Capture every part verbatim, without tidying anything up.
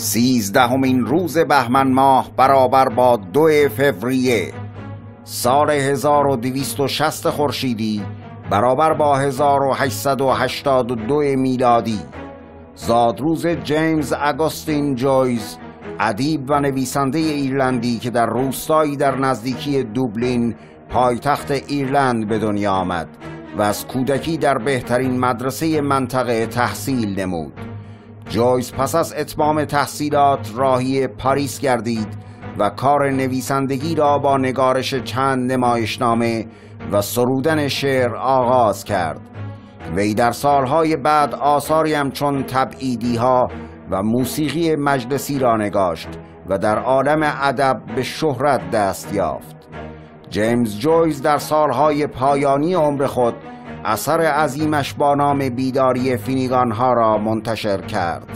سیزدهمین روز بهمن ماه برابر با دو فوریه سال هزار و دویست و شصت خورشیدی برابر با هزار و هشتصد و هشتاد و دو میلادی زادروز جیمز آگوستین جویس، ادیب و نویسنده ایرلندی که در روستایی در نزدیکی دوبلین پایتخت ایرلند به دنیا آمد و از کودکی در بهترین مدرسه منطقه تحصیل نمود. جویس پس از اتمام تحصیلات راهی پاریس گردید و کار نویسندگی را با نگارش چند نمایشنامه و سرودن شعر آغاز کرد. وی در سالهای بعد آثاری همچون تبعیدی‌ها و موسیقی مجلسی را نگاشت و در عالم ادب به شهرت دست یافت. جیمز جویس در سالهای پایانی عمر خود اثر عظیمش با نام بیداری فینیگان ها را منتشر کرد.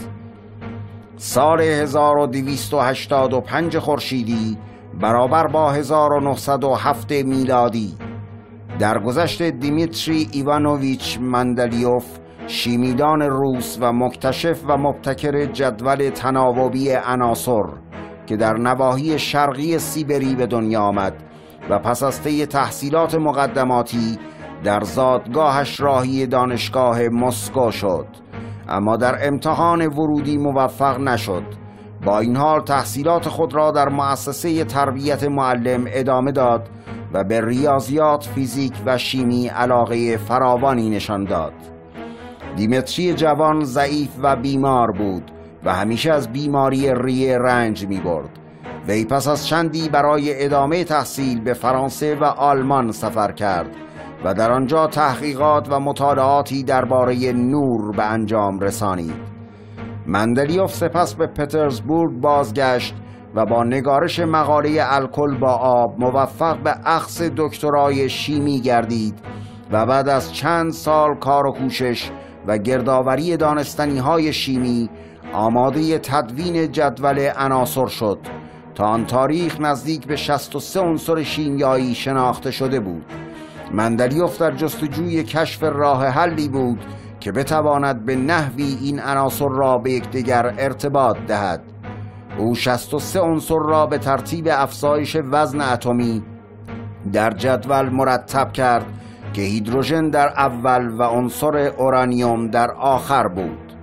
سال هزار و دویست و هشتاد و پنج خورشیدی برابر با هزار و نهصد و هفت میلادی درگذشت دیمیتری ایوانوویچ مندلیوف، شیمیدان روس و مکتشف و مبتکر جدول تناوبی عناصر که در نواحی شرقی سیبری به دنیا آمد و پس از طی تحصیلات مقدماتی در زادگاهش راهی دانشگاه مسکو شد، اما در امتحان ورودی موفق نشد. با این حال تحصیلات خود را در مؤسسه تربیت معلم ادامه داد و به ریاضیات، فیزیک و شیمی علاقه فراوانی نشان داد. دیمتری جوان ضعیف و بیمار بود و همیشه از بیماری ریه رنج می برد. وی پس از چندی برای ادامه تحصیل به فرانسه و آلمان سفر کرد و در آنجا تحقیقات و مطالعاتی درباره نور به انجام رسانید. مندلیوف سپس به پترزبورگ بازگشت و با نگارش مقاله الکل با آب موفق به اخذ دکترای شیمی گردید و بعد از چند سال کار و کوشش و گردآوری دانستنی‌های شیمی آماده تدوین جدول عناصر شد. تا آن تاریخ نزدیک به شصت و سه عنصر شیمیایی شناخته شده بود. مندلیوف در جستجوی کشف راه حلی بود که بتواند به نحوی این عناصر را به یکدیگر ارتباط دهد. او شصت و سه عنصر را به ترتیب افزایش وزن اتمی در جدول مرتب کرد که هیدروژن در اول و عنصر اورانیوم در آخر بود.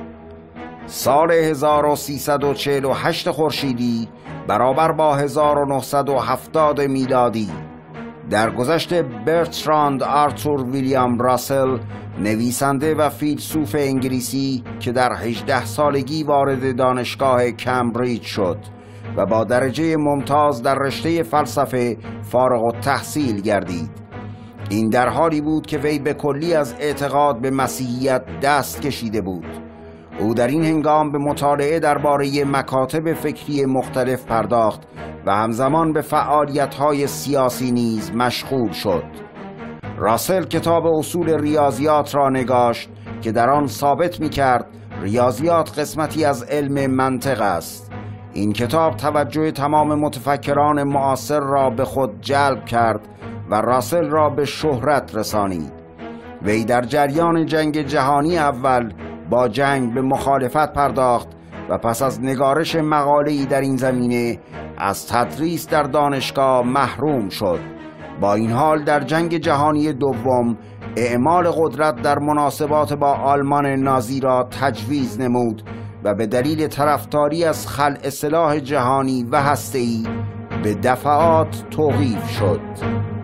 سال هزار و سیصد و چهل و هشت خورشیدی برابر با هزار و نهصد و هفتاد میلادی درگذشت برتراند آرتور ویلیام راسل، نویسنده و فیلسوف انگلیسی که در هجده سالگی وارد دانشگاه کمبریج شد و با درجه ممتاز در رشته فلسفه فارغ التحصیل گردید. این در حالی بود که وی به کلی از اعتقاد به مسیحیت دست کشیده بود. او در این هنگام به مطالعه درباره مکاتب فکری مختلف پرداخت و همزمان به فعالیت‌های سیاسی نیز مشغول شد. راسل کتاب اصول ریاضیات را نگاشت که در آن ثابت می‌کرد ریاضیات قسمتی از علم منطق است. این کتاب توجه تمام متفکران معاصر را به خود جلب کرد و راسل را به شهرت رسانید. وی در جریان جنگ جهانی اول با جنگ به مخالفت پرداخت و پس از نگارش مقاله‌ای در این زمینه از تدریس در دانشگاه محروم شد. با این حال در جنگ جهانی دوم اعمال قدرت در مناسبات با آلمان نازی را تجویز نمود و به دلیل طرفداری از خلع سلاح جهانی و هسته‌ای به دفعات توقیف شد.